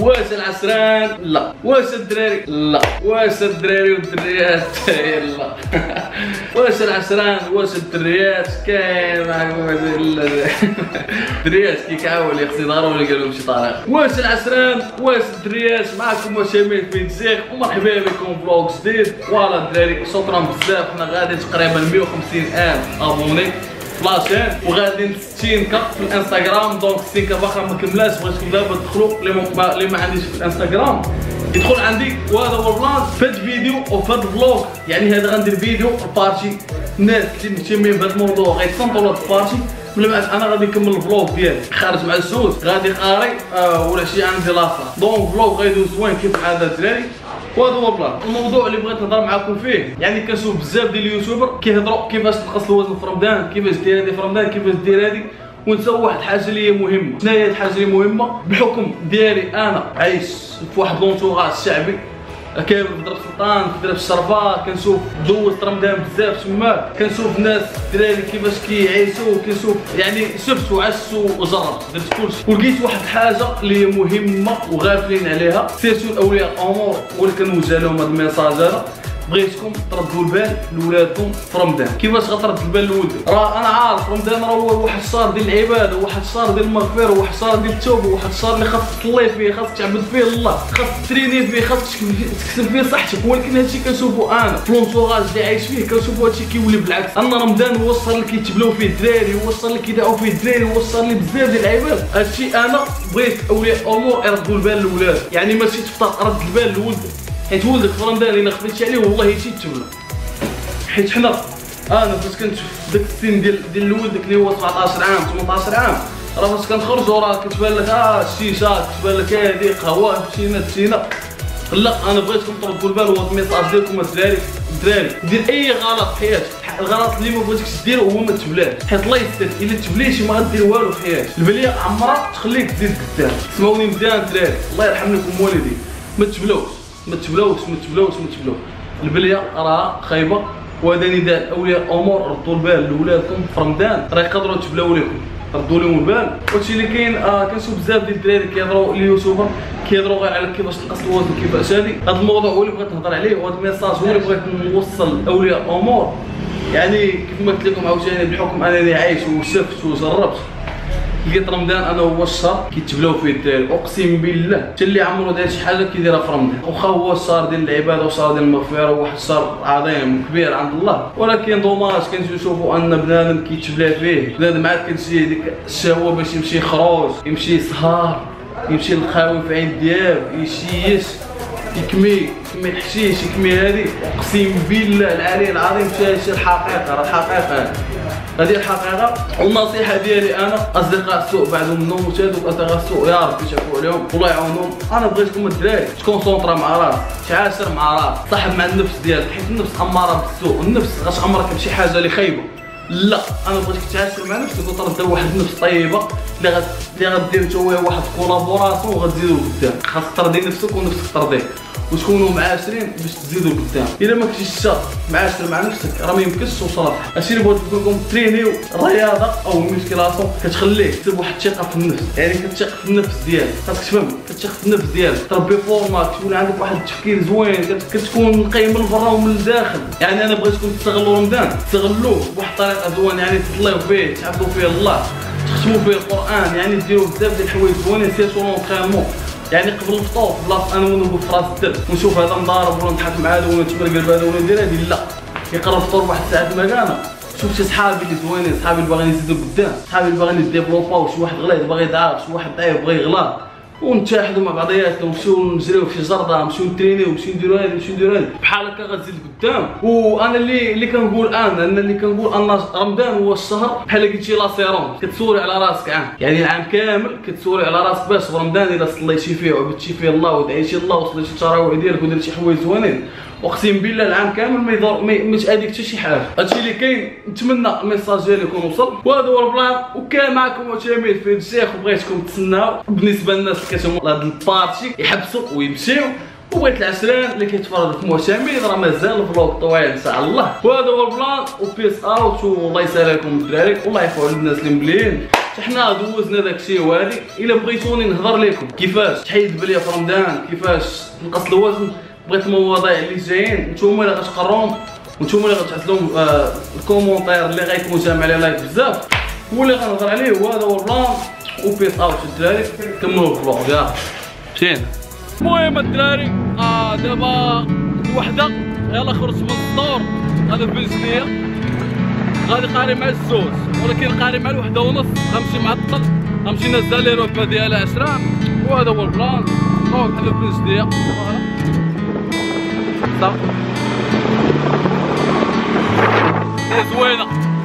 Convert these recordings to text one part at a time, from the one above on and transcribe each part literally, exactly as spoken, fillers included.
واش العسران؟ لا. واش الدراري؟ لا. واش الدراري والدريات؟ لا. واش العسران؟ واش الدريات؟ كاين معكم الدريات كي كعاول يخصي ضروري قالوا شي طريقه. واش العسران؟ واش الدريات؟ معكم وشامل في الشيخ ومرحبا بكم فلوق جديد. فوالا الدراري شكرا بزاف. حنا غادي تقريبا مية وخمسين ألف ابوني فلاشين وغادي ستين كا في الانستغرام. دونك ستين كا باقا ما كملاش. بغيتكم دابا تدخلوا اللي ما عنديش في الانستغرام يدخل عندي. وهذا هو البلان في هذا الفيديو وفي هذا الفلوق. يعني هذا غندير فيديو البارتي الناس اللي مهتمين بهذا الموضوع غيتصنتوا لهاد البارتي. من بعد انا غادي نكمل الفلوق ديالي خارج مع الزوز غادي قاري آه ولا شي عندي لاصه. دونك فلوق غيدوز زوين كيف العاده الدراري. وهذا هو البلان. الموضوع اللي بغيت نهضر معاكم فيه يعني كنشوف بزاف ديال اليوتيوبر كيهضروا كيفاش تنقص الوزن في رمضان، كيفاش دير هذه في رمضان، كيفاش دير هذه، ونساو واحد الحاجه اللي هي مهمه. شنو هي الحاجه اللي مهمه؟ بحكم ديالي انا عايش في واحد لونتوراج شعبي كاين في درب سلطان في درب الشرفه. كنشوف دوزت رمضان بزاف تما، كنشوف ناس الدراري كيفاش كيعيشوا، كنشوف يعني شفت وعشت وجربت درت كلشي ولقيت واحد الحاجه اللي هي مهمه وغافلين عليها سيرتو الاولياء الامور. واللي كنوجه لهم هذا الميساج هذا بغيتكم تردوا البال لولادكم في رمضان. كيفاش غترد البال لولدك؟ راه انا عارف رمضان راه هو واحد الشهر ديال العباده، واحد الشهر ديال المغفره، واحد الشهر ديال التوبه، واحد الشهر اللي خاصك تصلي فيه، خاصك تعبد فيه الله، خاصك تريني فيه، خاصك تكسب فيه صحتك. ولكن هادشي كنشوفو انا في لونتوراج اللي عايش فيه كنشوفو هادشي كيولي بالعكس. ان رمضان هو الشهر اللي كيتبلاو فيه الدراري، هو الشهر اللي كيدعوا فيه الدراري، هو الشهر اللي بزاف ديال العباد. هادشي انا بغيت اولياء الامور يردوا البال لولاد. يعني ماشي تفطر رد البال لولدك حيت ولدك في رمضان الا خفيتي عليه والله تيتبلا. حيت حنا انا فاش كنشوف داك السن ديال ديال ولدك اللي هو سبعطاش عام ثمنطاش عام راه فاش كنخرجوا راه كتبان لك اه الشيشه، كتبان لك هادي قهوه مشينا مشينا. لا انا بغيتكم تردوا البال. وهذا الميساج ديالكم الدراري الدراري دير اي غلط في حياتك. الغلط اللي ما بغيتكش دير هو ما تبلاش. حيت الله يستر الا تبليتي ما غدير والو في حياتك. البليه عمرها تخليك تزيد قدام. سمعوني مزيان الدراري الله يرحم لكم والدي. ما تبلاوش ما تبلاوش ما تبلاوش ما تبلاوش. البليه راه خايبه. وهذا نداء اولياء الامور ردوا البال لولادكم في رمضان راه يقدروا يتبلاو لكم. ردوا لهم البال. وهادشي اللي كاين آه كنشوف بزاف ديال الدراري كيهضروا اليوتيوبر كيهضروا غير على كيفاش تنقص الوزن كيفاش هادي. هذا الموضوع هو اللي بغيت نهضر عليه وهذا الميساج هو اللي بغيت نوصل لاولياء الامور. يعني كيف ما قلت لكم عاوتاني بحكم انني عايش وشفت وجربت لقيت رمضان انا هو الشهر كيتبلاو فيه الدراري. اقسم بالله حتى اللي عمرو دار شي حاجه كيديرها في رمضان. واخا هو الشهر ديال العباده وشهر ديال المغفره وواحد الشهر عظيم كبير عند الله، ولكن دوماج كنجيو نشوفوا ان بنادم كيتبلا فيه. بنادم عاد كتجي ديك الشهوه باش يمشي يخرج، يمشي يسهر، يمشي للخاوي في عين دياب، يشيش، يكمي يكمي الحشيش، يكمي هذه. اقسم بالله العلي العظيم شي الحقيقه راه الحقيقه هذه الحقيقه. والنصيحه ديالي انا اصدقاء السوء بعضهم منهم وتادوك اصدقاء السوء يا ربي يشافوا عليهم والله يعاونهم. انا بغيتكم الدراري تكونسونطرا مع راسك، تعاشر مع راسك، صاحب مع النفس ديالك. حيت النفس اماره بالسوء. النفس غتامرك بشي حاجه اللي خايبه. لا انا بغيتك تعاشر مع نفسك وترد واحد النفس طيبه اللي غد اللي غدير نتا وياه واحد الكولابوراسيون وغتزيدوا لقدام. خاصك ترضي نفسك ونفسك ترضيك وتكونوا معاشرين باش تزيدوا لقدام. الا ما كنتيش الشخص معاشر مع نفسك راه ما يمكنش توصل لها. هادشي اللي بغيت نقول لكم ترينيو الرياضه او الميسكيلاسيون كتخليك تكتسب واحد الثقه في النفس. يعني كتثق في النفس ديالك. خاصك تفهم كتثق في النفس ديالك، تربي فورماك، تكون عندك واحد التفكير زوين، كتكون نقي من برا ومن الداخل. يعني انا بغيتكم تستغلوا رمضان تستغلوه بواحد الطريقه زوينه. يعني تصليو فيه، تعبدوا فيه الله، تختموا فيه القران، يعني ديروا بزاف ديال الحوايج زوينين سيرتو لونطرينمون. يعني قبل الفطور بلاصه انا ونوقف في راس الدرب ونشوف هذا مضارب ولا نضحك مع هذا ولا نتمرقل بهذا ولا ندير هذه. لا يقرب الفطور بواحد الساعه مكانه. شوف شي صحابي اللي زوينين، صحابي اللي باغيين يزيدوا قدام، صحابي اللي باغيين يديفلوباو، شي واحد غليظ باغي يضعف، شي واحد ضعيف باغي يغلط، ونتحدوا مع بعضياتنا ونمشيو نجريو في شي جرده، نمشيو نترينيو، نمشيو نديرو هذه نمشيو نديرو هذه. بحال هكا غتزيد قدام. وانا اللي اللي كنقول انا انا اللي كنقول ان رمضان هو الشهر بحال قلتي لا سيرون كتسوري على راسك عام. يعني العام كامل كتسوري على راسك باش في رمضان الا صليتي فيه وعبدتي فيه الله ودعيتي الله وصليتي التراويح ديالك ودرتي شي حوايج زوينين اقسم بالله العام كامل ما يضر ما تاديك حتى شي حاجه. هادشي اللي كاين. نتمنى الميساج ديالي يكون وصل. وهذا هو البلان. وكان معكم وتامر في الشيخ وبغيتكم تسناو بالنسبه للناس اللي كتهموا هاد البارتي يحبسوا ويمشيو. وبغيت العشران اللي كيتفرج في معتمد راه مازال الفلوق طويل ان شاء الله. وهذا هو البلان وبيس اوت والله يسهل لكم الدراري والله يعفو على الناس اللي مبليين. حنا دوزنا داكشي وهادي. الا بغيتوني نهضر لكم كيفاش تحيد بليه في رمضان، كيفاش نقص الوزن، بغيت المواضيع اللي جايين نتوما اللي غتقراهم ونتوما اللي غتعطلهم آه الكومونتير اللي غيكون جامع عليه لايك بزاف، هو اللي غنهضر عليه. وهذا هو البلان وبيس اوت الدراري. كملوا الفلوق يا مشينا. المهم الدراري آه دابا وحده يلا خرجت من الدور. هذا بنزليه غادي قاري مع الزوز، ولكن قاري مع الوحده ونص غنمشي معطل، غنمشي نزل لي روبا ديال عشرة. وهذا هو البلان. دونك هذا بنزليه صافي زوينه.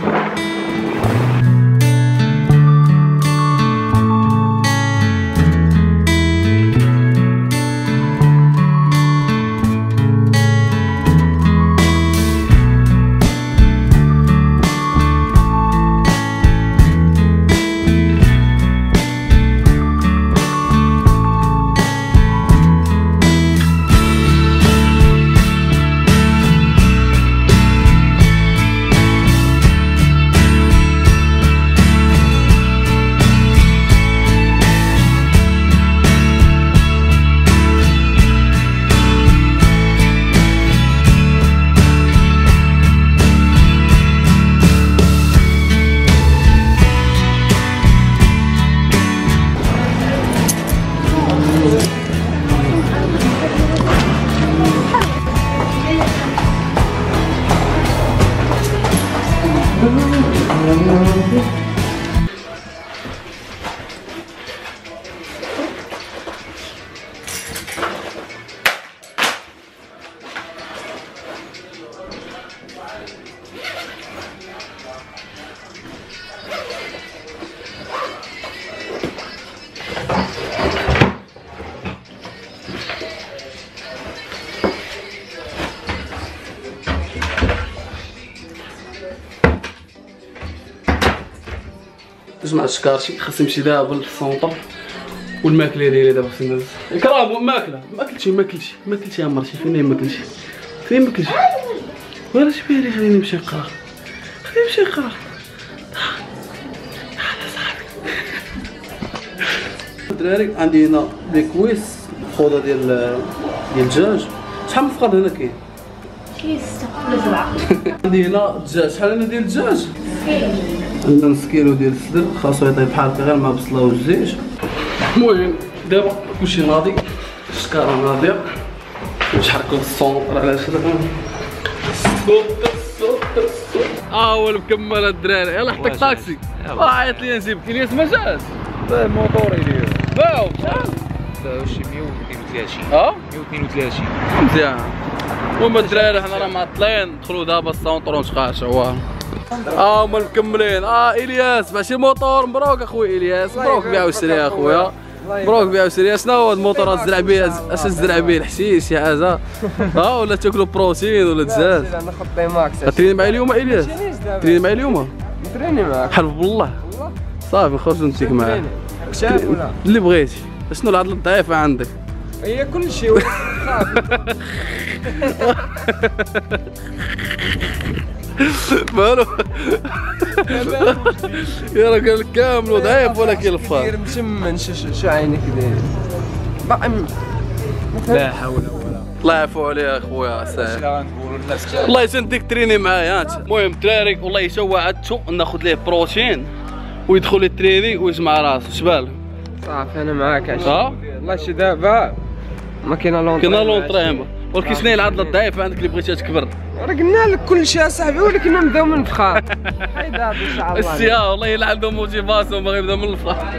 جمع الشكارشي خاص يمشي دابا للسونطر، والماكله ديالي دابا خصني ندوز. اكرام ماكله ماكلتي ماكلتي ماكلتي يا مرتي. فين ماكلتي فين ماكلتي؟ ولا شبيري خليني نمشي نقرا خليني نمشي نقرا. تعال صاحبي. الدراري عندي هنا بيكويس خوضه ديال ديال الدجاج. شحال من فقر هنا كاين؟ كاين ستة ولا سبعة. عندي هنا الدجاج. شحال هنا ديال الدجاج؟ عندنا نص كيلو ديال السدر خاصو يطيب بحال هكا غير مع البصله والزيت. المهم دابا كلشي ناضي، الشكاره ناضيه، نحركو السونطر على شرا الصوت الصوت الصوت. اه هو المكمل الدراري. يلا حطك طاكسي. اه عيط لي نجيبك. الياس ما جاش. الموتور يدير باو شحال؟ شي مية واثنين وثلاثين. اه مية واثنين وثلاثين مزيان. المهم الدراري حنا راه معطلين، ندخلو دابا السونطر ونتقاشعو. اه هما مكملين. اه الياس ماشي الموتور مبروك اخويا الياس، مبروك بيع وشري اخويا، مبروك بيع وشري. شنو هو الموتور؟ الزرع به اش تزرع به الحشيش شي حاجه اه ولا تاكلوا بروتين ولا دجاج؟ انا خطي ماكس. تريني معايا اليوم الياس؟ تريني معايا اليوم؟ تريني معاك حلف بالله صافي نخرج نمشيك معاه شاف ولا اللي بغيتي. شنو العضله الضعيفه عندك؟ هي كل شيء مالو يا راجل كامل ضعيف ولا كي الفار مشمن. شو عينك داير؟ لا حول ولا الله يعفو عليك اخويا ساهل. غنقولوا الناس الله يسندك تريني معايا انت. المهم الدراري والله يتا وعدتو ناخذ ليه بروتين ويدخل التريني ويجمع راسو. شبال صافي انا معاك عشان ها والله شي دابا ما كاينه لونطري كاينه لونطريما، ولكن شنو هي العضله الضعيفه عندك اللي بغيتها تكبر؟ راه قلنا لك كل شيء اصاحبي، ولكن نبداو من الفخار. حيد هذا ان شاء الله. السيا والله الا عنده موتيفاسيون باغي يبدا من الفخار.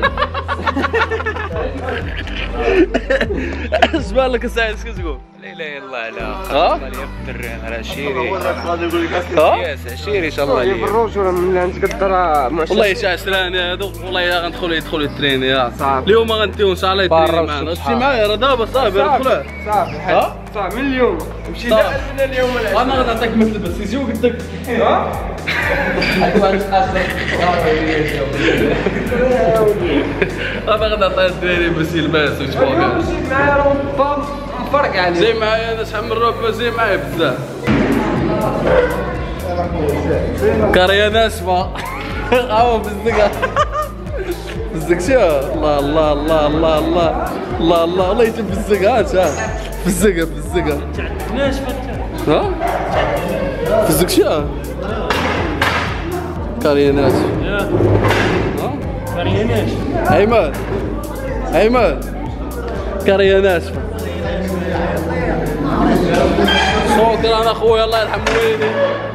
اش بان لك اساعد اش كتقول؟ لا اله الا الله. لا ها؟ الله يقدر راه عشيري. ها؟ ياس عشيري ان شاء الله عليك. بالروج ولا من اللي نتقدر. والله يا عشراني هادو والله الا غندخلوا يدخلوا التريني يا صافي. اليوم غنديو ان شاء الله يتريني معنا. شتي معايا راه دابا صافي راه دخلوا. صافي ها؟ صافي من اليوم نمشي دابا من اليوم. انا غادي نعطيك مثل بس يجيو قدك. ها؟ انا غادي نعطيها الدراري باش يلبس ويتفوق. مشيت معايا راه مفرق عليك. زي معايا انا شحال من روبا زي معايا بزاف. كاريه ناشفه. هاو بالزقه. فزقتيها الله الله الله الله الله الله الله الله يجيب فزقها انت فزقها فزقها ها فزقتيها كارينات ها كاريناش ايمن ايمن كارينات شكرا اخويا الله يرحم والديك.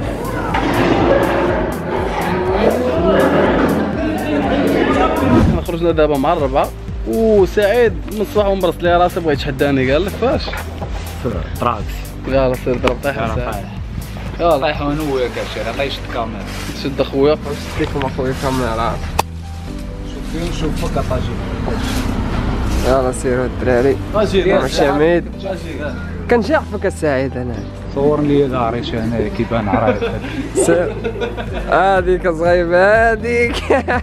احنا خرجنا دابا مع الربعه وسعيد من الصباح ومبرص لي راسي بغا يتحداني قال لك فاش طراكس يلا سير ضرب طيح يلا طيح انا وياك الشارع الله يشد الكاميرا شد اخويا شفت لكم اخويا الكاميرا شوف فين نشوفك اطاجي يلا سيروا الدراري مع شميد كنشاحفك السعيد انا صور لي داري هنا كيبان عرايس سير هذيك صغيبه هذيك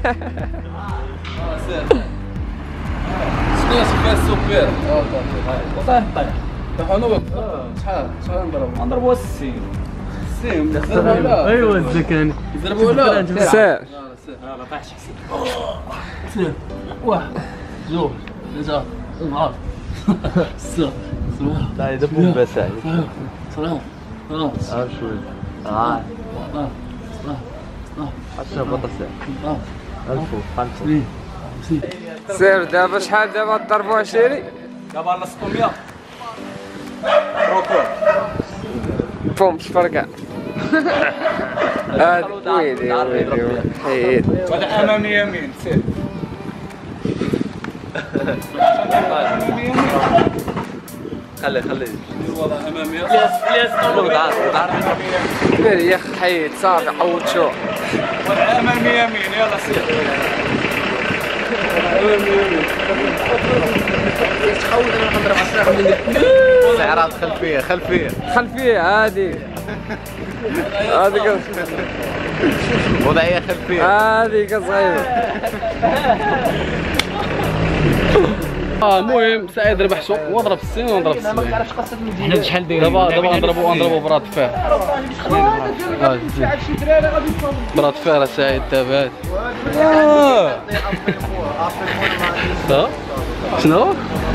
شكون شفا السوبر طيح طيح طيح انا وقت شحال شحال نضربو نضربوا السين السيم ضربو ولا ايوا الزكاني ضربو ولا سير يلا طيح سير واحد زوج ثلاثة أربعة ستة سبعة تعالي دبوا بساعد سلام سلام اه شوي اه عشرة بطل ساعة ألف وخمسة سير دابا شحال دابا ضربوا عشيري دابا على ستمية بوم شفرقع هاد ويلي ويلي حيد هذا امامي يمين سير خلي خلي الوضع أمامي الياس الياس مير يا اخي حيد صافي عوض شو هذا امامي يمين يلا سير استعراض خلفية خلفية خلفيه هادي هذيك وضعية خلفية هذيك صغيره اه المهم سعيد ربح سوق واضرب السين ونضرب السين حنا شحال دايرين دابا دابا نضربو نضربو براد فيه براد فيه راه سعيد دابا ها شنو؟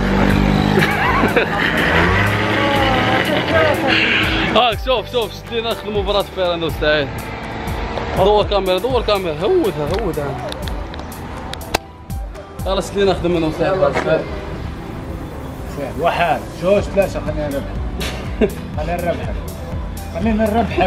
هاك شوف شوف شدينا نخدمو براد فيه انا وسعيد دور كاميرا دور كاميرا هودها هودها يلا شدينا نخدم انا وسعيد براد فيه واحد جوج ثلاثة خلينا نربحك خلينا نربحك خلينا نربحك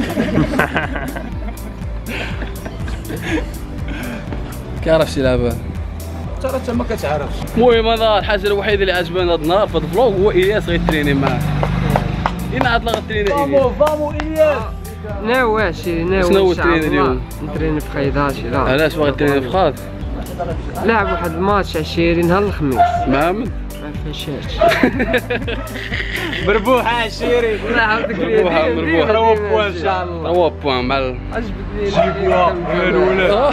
كيعرفش يلعبها ترى انت ما كتعرفش. المهم انا الحاجه الوحيده اللي عجباني هذا النهار في هذا الفلوق هو الياس غيتريني معاه. إن عاد لا غتريني الياس. فامو الياس. ناوي شي ناوي شنو هو الترين اليوم؟ نتريني في خيداشي لا علاش باغي تريني في خاط؟ لعب واحد الماتش عشيري نهار الخميس مع من؟ مع الفشاش بربوحة عشيري. لا عاودك مربوحة مربوحة روا بوان ان شاء الله. روا بوان معلم. عجبتني جيبوها الولاد.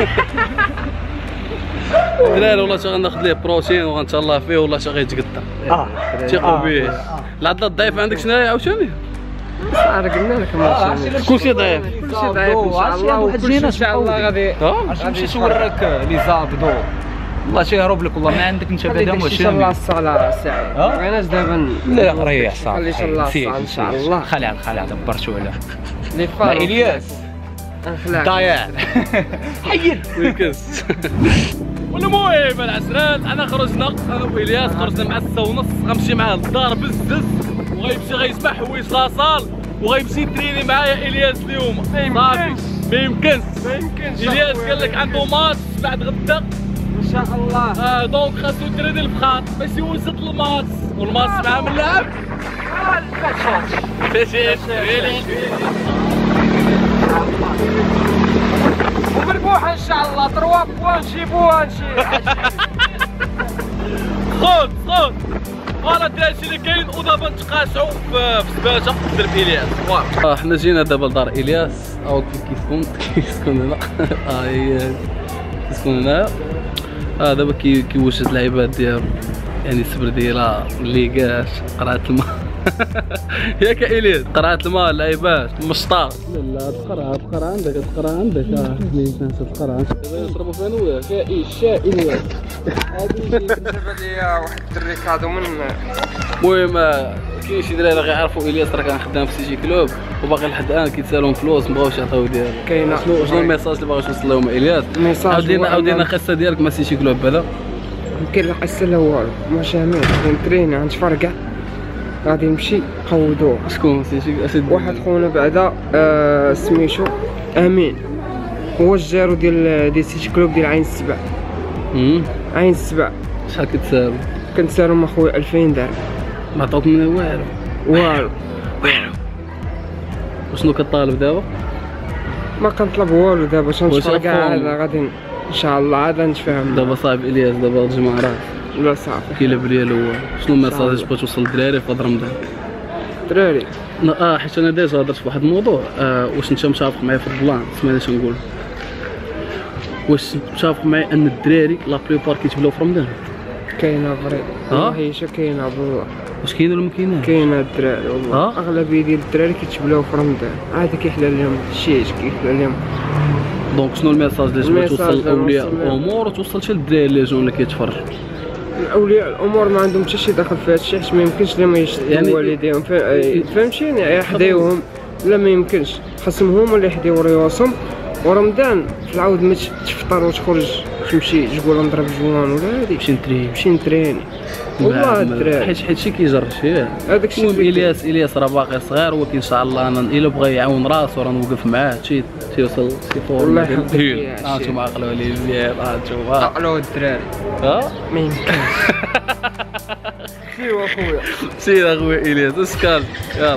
الدراري والله شغل ناخذ ليه بروتين وغنتهلا فيه والله شغل يتقطع. اه تيقوا به. العضله الضعيفه عندك شنو هي عاوتاني؟ صار قلنا لك ماشي كلشي ضعيف. كلشي ضعيف ان شاء الله وكلشي ان شاء الله غادي ها؟ غنمشي نوريك لي زابدو والله شيهرب لك والله ما عندك انت بعدا ان شاء الله الصلاه ساعه ما بغيناش دابا لا ريح صافي خلي ان شاء الله الصلاه ان شاء الله خلي على خلي على دبرتو على لي ما فارو الياس انخلاق ضايع حيد ويكس. والمهم العسران انا خرجنا انا والياس خرجنا مع الساعه ونص غنمشي معاه للدار بزز وغيمشي غيسمع حوايج لاصال وغيمشي يتريني معايا الياس اليوم. صافي ما يمكنش ما يمكنش الياس قال لك عنده ماتش بعد غدا ان شاء الله. اه دونك خاصو يتريني الفخاط باش يوسط الماتش والماتش مع من لعب فشيت ومربوحه ان شاء الله تروا بوان نجيبوها نشي خذ خذ فوالا الدراري اللي كاين ودابا نتقاشعوا في سباته في درب الياس. فوالا حنا جينا دابا لدار الياس او كيسكن كيسكن هنا ها هي كيسكن هنايا. اه دابا كيوجد العباد ديالو يعني الصبر ديالها اللي كاش قرعه الماء ياك إلياس قرعة الماء لعيبات مشطار. لا لا تقرا تقرا عندك تقرا عندك اه تقرا نشربوا فيها نويا كاين الشاي إلياس. هذه بالنسبه لي واحد الدري كادو من المهم كاين شي دراري غيعرفوا إلياس راه كان خدام في سيتي كلوب وباقي لحد الان كيتسالهم فلوس مبغاوش يعطيو ديالو. كاينه شنو شنو الميساج اللي باغي توصل لهم إلياس؟ عاودينا عاودينا القصه ديالك مع سيتي كلوب هذا. كاين لا قصه لا والو ما جامي نتريني عند فرقه غادي نمشي قودوه. شكون سيتي اسيد؟ واحد خونا بعدا آه سميتو امين هو الجارو ديال ديال سيتي كلوب ديال عين السبع. امم عين السبع شحال كتسالو؟ كنسالهم اخويا ألفين درهم. ما عطاوك منها والو والو والو. وشنو كطالب دابا؟ ما كنطلب والو دابا واش تنشفر كاع غتفهم؟ هذا غادي ان شاء الله عاد نتفاهم. دابا صاحب إلياس دابا الجماعة راه لا صافي كيلعب ليا الاول. شنو الميساج اللي بغيت توصل للدراري في هاد رمضان؟ دراري اه حيت انا ديجا هضرت في واحد الموضوع. آه واش انت متفق معايا في البلان؟ سمعنا اش نقول. واش متفق معايا ان الدراري لا بريبار كيتبلاو في رمضان؟ كاينه فري اه؟ والله حتى كاينه بالله واش كاين ولا ما كايناش؟ كاينه الدراري والله. اه؟ اغلبيه ديال الدراري كيتبلاو في رمضان عاد كيحلى لهم الشيش كيحلى لهم. دونك شنو الميساج اللي تبغي الميساج توصل اللي لاولياء نوصل لهم. الامور وتوصل حتى للدراري اللي جاو اللي كيتفرجوا؟ اولياء الامور ما عندهم حتى شي دخل في هادشي حيت ما يمكنش لما يشدوا يعني- والديهم فهمتيني يحديوهم. لا ما يمكنش خاصهم هما اللي يحديو ريوسهم. ورمضان في العود ما تفطر وتخرج تمشي تقول نضرب جوان ولا هادي نمشي نتري نمشي نتريني والله الدراري حيت حيت شي كيجرش ياك. هذاك الشيء المهم الياس الياس راه باقي صغير ولكن ان شاء الله انا الا بغى يعاون راسو راه نوقف معاه شي تيوصل شي فور. الله يحفظك ديال يا ها شيخ. انتم عقلوا لي مزيان ها انتم ها عقلوا الدراري ها ما يمكنش. سيوا اخويا سير اخويا الياس اسكال يلا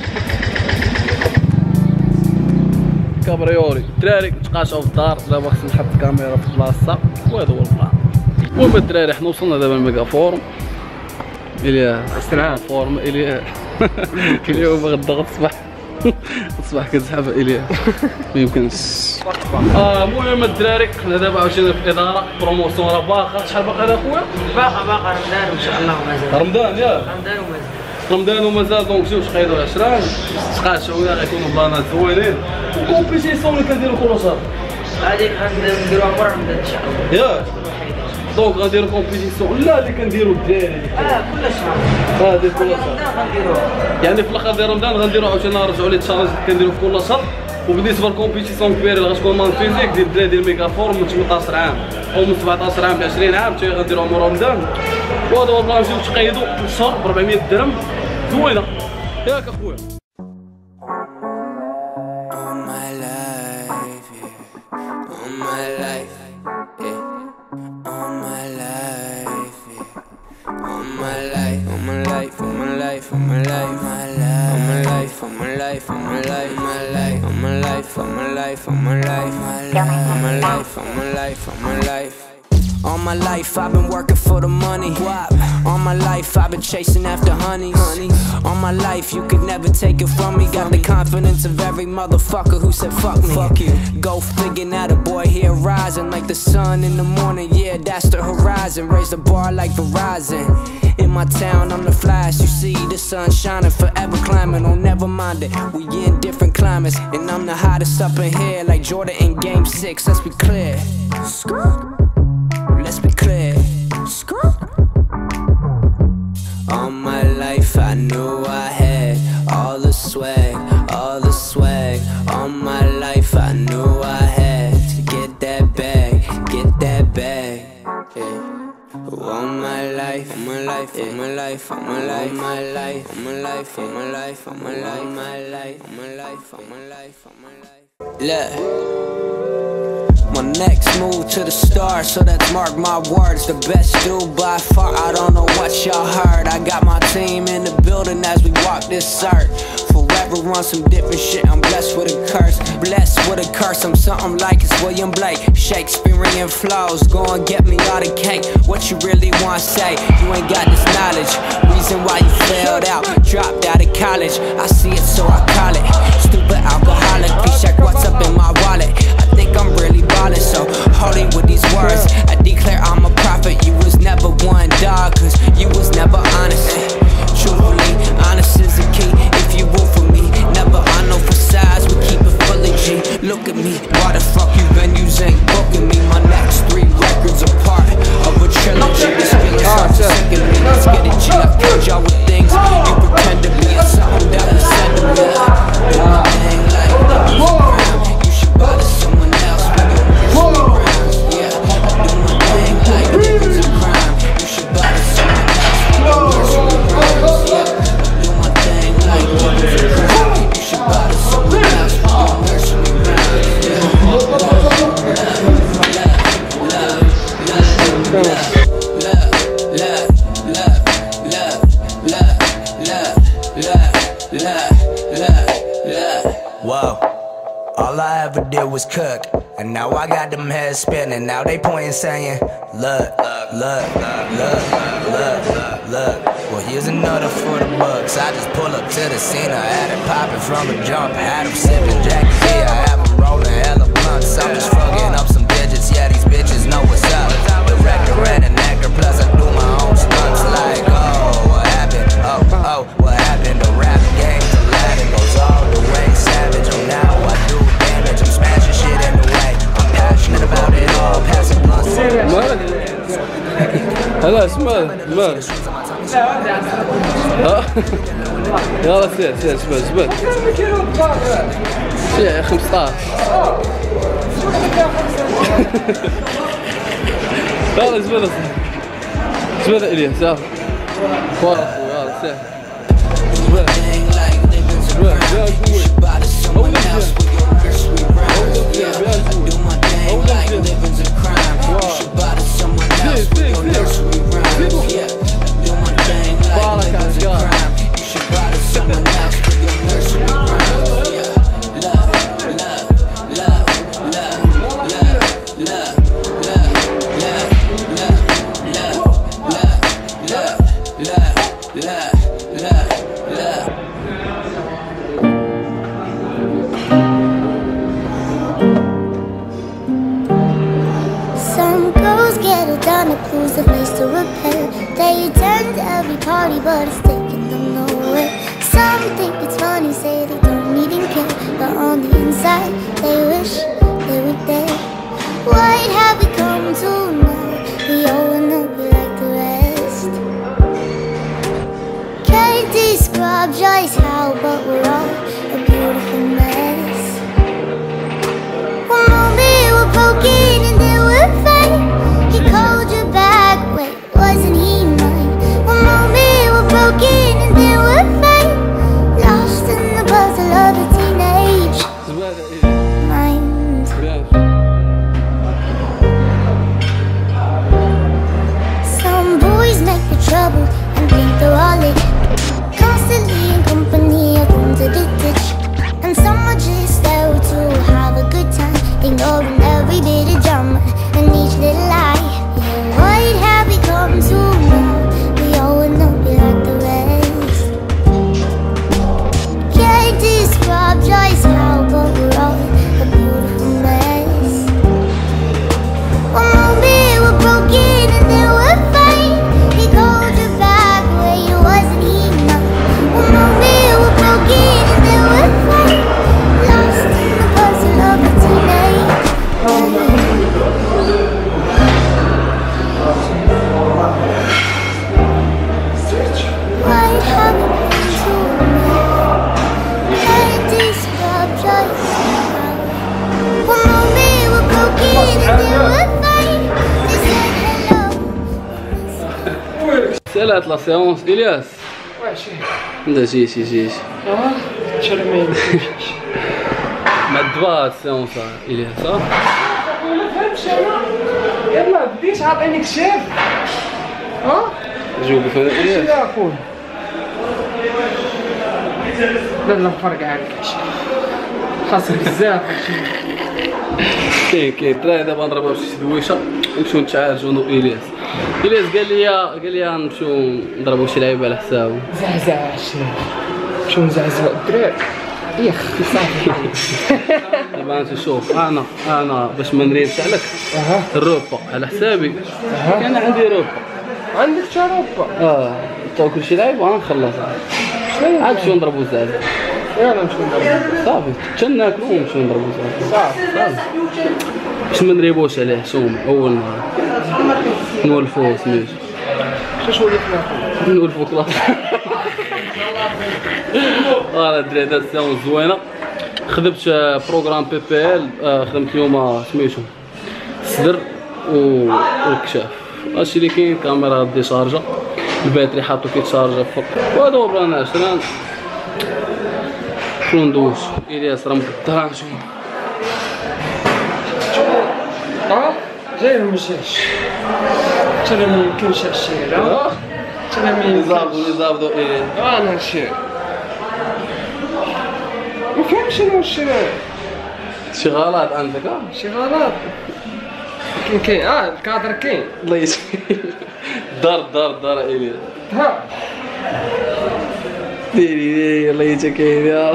كابريوري الدراري تقاشعوا في الدار. دابا خصني نحط الكاميرا في بلاصتها وهذا هو البلان. المهم الدراري حنا وصلنا دابا للميغا فورم. الياس السلام فورم الياس اليوم غدا غتصبح تصبح كتزحف الياس ما يمكنش. اه المهم الدراري حنا دابا عاوتاني في الاداره بروموسيون راه باقا. شحال باقي اخويا؟ باقا باقا رمضان ان شاء الله ومازال. رمضان ياك رمضان ومازال. رمضان ومازال. دونك جيو تقيدوا عشرة تقاشعوا ولا غيكونوا بلانات زوينين وكومبيتيسيون اللي كنديروا كل شهر. هذيك غنديروها مره رمضان ان شاء الله. ياك دونك غنديروا كومبيتيسيون لا اللي كنديروا الدراري اه كل شهر. هذه كل شهر. رمضان غنديروها. يعني في الاخر ديال رمضان غنديروا عاوتاني نرجعوا لي التشالنج اللي كنديروا في كل شهر. وبالنسبه للكومبيتيسيون كبيره اللي غتكون مان فيزيك ديال الدراري ديال الميغا فورم من ثمنطاش عام او من سبعطاش عام ل عشرين عام حتى غنديروها مور رمضان. وهذا هو البلان. نمشيو تقيدوا في الشهر ب أربعمية درهم زوينه ياك اخويا. All my life, yeah. All my life, yeah. All my life, yeah. All my life, all my life, all my life, all my life, all my life, all my life, all my life, my life, all my life, all my life, all my life, all my life, all my life, all my life. All my life I've been working for the money. All my life I've been chasing after honeys. All my life you could never take it from me. Got the confidence of every motherfucker who said fuck me. Fuck you. Go figure now the boy here rising like the sun in the morning. Yeah, that's the horizon. Raise the bar like Verizon. In my town I'm the flash. You see the sun shining, forever climbing. Oh never mind it, we in different climates. And I'm the hottest up in here like Jordan in game six. Let's be clear. Let's be clear. All my life I knew I had all the swag, all the swag. All my life I knew I had to get that bag, get that bag. Yeah. All my life, all my life, all my life, all my life, my life, all my life, all my life, all my life, my life, all my life, all my life, all my life. Look. My next move to the stars, so that's mark my words. The best dude by far, I don't know what y'all heard. I got my team in the building as we walk this cert. Forever on some different shit, I'm blessed with a curse. Blessed with a curse, I'm something like it's William Blake. Shakespearean flows, go and get me all the cake. What you really want to say, you ain't got this knowledge. Reason why you failed out, dropped out of college. I see it so I call it, stupid alcoholic. Please check what's up in my wallet. I think I'm really ballin', so holy with these words. I declare I'm a prophet, you was never one dog, cause you was never honest. Truthfully, honestly look, look, look, look, look. Whoa. All I ever did was cook, and now I got them heads spinning. Now they pointing saying, look, look, look, look, look, look. Well, here's another for the bucks. I just pull up to the scene. I had it popping from the jump. Had them sipping Jack and I have them rolling hella blunts. I'm just fucking up some digits. Yeah, these bitches know what's up. Director and an actor, plus I do my own stunts. Like, oh, what happened? Oh, oh, what happened? The rap game, the Latin goes all the way savage. Oh, now I do damage. I'm smashing shit in the way. I'm passionate about it all. Passing blunts. هلا اسمع اسمع ها يلا سير سير سبل سبل سير خمسطاش يلا سبل سبل الياس يلا فوق يلا سير سبل سبل يا قوي Who's the place to repair? They attend every party, but it's taking them nowhere. Some think it's funny, say they don't even care, but on the inside, they wish they were there. What have we come to now? We all wanna be like the rest. Can't describe just how, but we're all a beautiful mess. One moment we're broken and then we're fine. He called you back, wait, wasn't he mine? One moment we're broken and then we're fine. Lost in the puzzle of a teenage mind. Some boys make the trouble and think they're all it. Constantly in company of rooms of the ditch. And some are just there to have a good time, ignoring every bit of drama and each little lie. What have we come to now? We all wanna be like the rest. Can't describe just how, but we're all a beautiful mess. One moment we're broken and then we're fine. He called you back, wait, wasn't he mine? One moment we're broken and then we're fine. Lost in the puzzle of a teenage mind. سالات لا سيونس الياس واش لا جي جي جي اه تشرمين ما دبا السيونس الياس ها ما فهمتش انا يلا بديت عاطيني كتاب ها جاوب فيها الياس يا اخويا لا لا فرق عليك خاصك بزاف كاين كاين الدراري دابا نضربو شي دويشه نمشيو نتعالجو انا والياس. الياس قال لي قال لي نمشيو نضربو شي لعيبه على حسابو. زعزع الشيء نمشيو نزعزعو الدراري يخ صافي. دابا انت شوف انا انا باش ما نريبش عليك الروبا على حسابي انا عندي روبا. عندك تا روبا؟ اه تاكل شي لعيبه غنخلصها عاد نمشيو نضربو زعزع. يلا نمشيو نضربو صافي حتى ناكلو ونمشيو نضربو زعزع صافي باش ما نريبوش عليه سوم اول نهار نولفو سميتو شنو ولفنا نولفو كلاص. فوالا الدراري هاد السيون زوينه. خدمت بروغرام بي بي ال خدمت اليوم سميتو الصدر والكشاف. هادشي اللي كاين. كاميرا دي شارجه الباتري حاطو كيتشارجا فوق وهذا هو بلان عشرين. شنو ندوز الياس راه مقدر نشوف اه جاي ما مشاش حتى انا ميمكنش هادشي ها انا ما يمكنش. يزابدو يزابدو إيه انا هادشي ما فهمتش شنو شي شي غلط عندك اه شي غلط كاين كاين اه الكادر كاين الله يسلمك دار دار دار إلي ها ديري الله يتكاين يا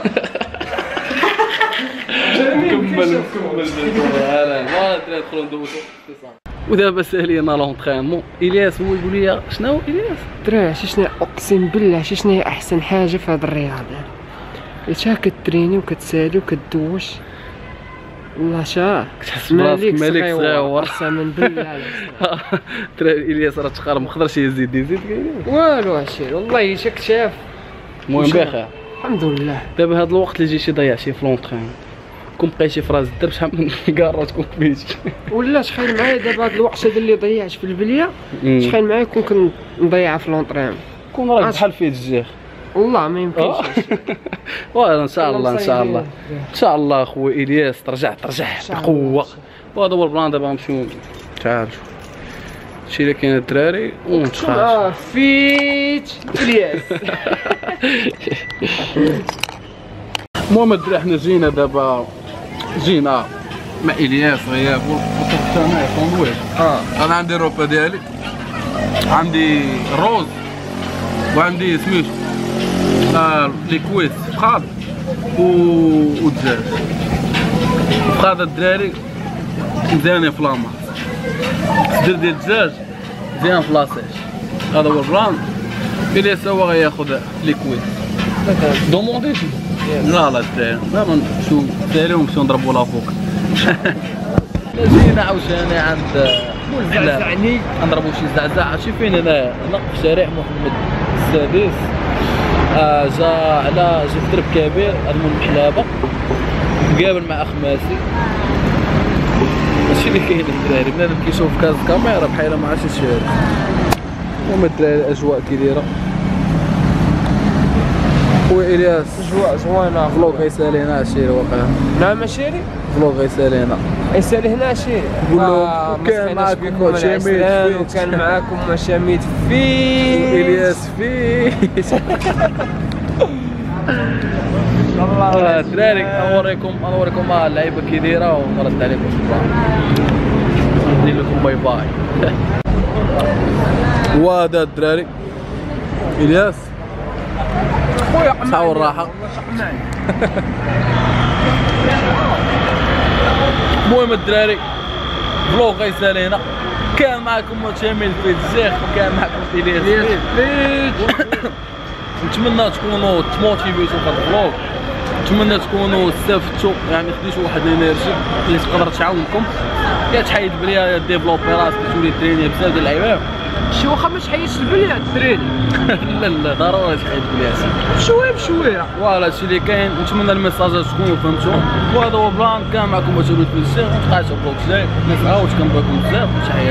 كمل كمل هلا ما ندخلوا ندوزو ودابا سالينا لونطرينمون. الياس هو يقول لي شنو الياس دراري عرفتي شنو اقسم بالله عرفتي شنو هي احسن حاجه في هاد الرياضه حتى كتريني وكتسالي وكدوش والله شاه كتحس براسك ملك صغيور قسما بالله. دراري الياس راه تقار ما قدرش يزيد يزيد كاين والو هادشي والله شك شاف. المهم بخير الحمد لله. دابا هاد الوقت اللي جيتي ضيع شي في لونطرين كون بقيتي في راس الدرب شحال من كاره تكون فيتي ولا شحال معايا دابا هاد الوقت هذا اللي ضيعت في البليه شحال معايا كون كنضيعها في لونطرين كون راك بحال فيه الجيخ والله ما يمكنش. والله ان شاء الله ان شاء الله ان شاء الله خويا الياس ترجع ترجع بقوه. وهذا هو البلان. دابا نمشيو تعال شوف هادشي اللي كاين الدراري ونتخرج. اه فيت الياس. المهم الدراري حنا جينا دابا جينا مع الياس غياب وطرت انا كوندويش. اه انا عندي روبا ديالي عندي روز وعندي سميتو آه ليكويس فخاد و ودجاج. فخاد الدراري مزيانين في لاما الصدر ديال الدجاج مزيان في لاصيش. هذا هو البلان. الياس هو غياخد ليكويس دومونديتي لا لا الدراري دابا نمشيو سالي ونمشيو نضربو لافوق. جينا عاوتاني عند زعزعني نضربو شي زعزع. عرفتي فين هنا هنا في شارع محمد السادس. آه جا على جا في درب كبير هذا من محلابه مقابل مع اخ ماسي. هادشي اللي كاين الدراري بنادم كيشوف كاز كاميرا بحال ما عرفتش شي. المهم الدراري الاجواء كي دايره. خويا الياس اجواء زوينه. فلوق غيسالينا عشيري واقع. نعم عشيري فلوق غيسالينا يسالي هنا عشيري. قول له كان معاكم شميت وكان معاكم شميت فيت الياس فيت. والله الدراري نوريكم نوريكم اللعيبه كي دايره ونرد عليكم شكرا. ندير لكم باي باي. وهذا الدراري الياس خويا صحاو الراحه. المهم الدراري فلوق غيسالينا. كان معكم شامل في الزيخ وكان معكم الياس فيت. نتمنى تكونوا تموتيفيتو في هذا الفلوق. نتمنى تكونوا استفدتوا يعني خديتوا واحد الانرجي اللي تقدر تعاونكم يا تحيد بليا يا ديفلوبي راسك تولي تريني بزاف ديال اللعيبه. شي واخا ما تحيدش البليه تريني. لا لا ضروري تحيد بليا بشويه بشويه. فوالا هادشي اللي كاين. نتمنى الميساجات تكونوا فهمتوا. وهذا هو بلان. كان معكم مسؤولية في الزيخ. نتقاشوا بلوك جاي نسعاو كنبغيكم بزاف. تحياتي.